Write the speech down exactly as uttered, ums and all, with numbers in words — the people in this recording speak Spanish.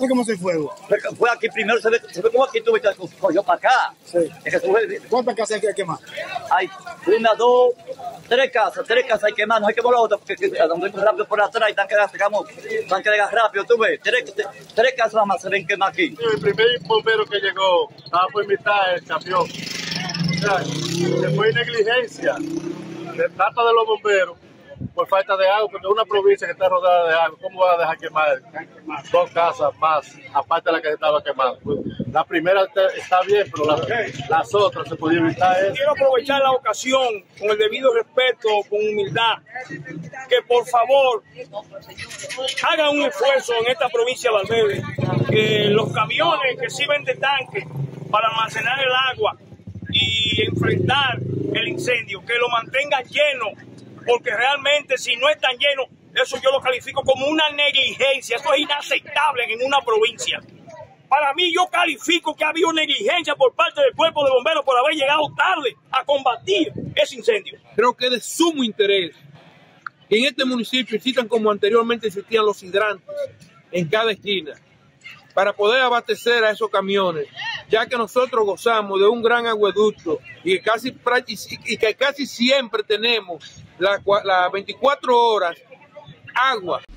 ¿Y cómo se fue? Fue aquí primero, se ve, se ve como aquí tuve que cogió para acá. Sí. Es que sube, ¿Cuántas casas hay que quemar? hay una, dos, tres casas, tres casas hay que quemar, no hay que volar otra, porque a donde hay rápido por atrás, están que sacamos, están que llegar rápido, tú ves, tres, tres, tres casas nada más se ven quemar aquí. El primer bombero que llegó estaba por mitad del camión. O sea, se fue negligencia. Se trata de los bomberos por falta de agua, porque es una provincia que está rodeada de agua. ¿Cómo va a dejar quemar dos casas más, aparte de la que se estaba quemando? La primera está bien, pero las, las otras se podían evitar eso. Quiero aprovechar la ocasión, con el debido respeto, con humildad, que por favor hagan un esfuerzo en esta provincia de Valverde, que los camiones que sirven de tanque para almacenar el agua y enfrentar el incendio, que lo mantengan lleno, porque realmente si no están llenos, eso yo lo califico como una negligencia. Eso es inaceptable en una provincia. Para mí, yo califico que ha habido negligencia por parte del cuerpo de bomberos por haber llegado tarde a combatir ese incendio. Creo que es de sumo interés que en este municipio existan, como anteriormente existían, los hidrantes en cada esquina, para poder abastecer a esos camiones, ya que nosotros gozamos de un gran acueducto y que casi, y que casi siempre tenemos las la veinticuatro horas agua.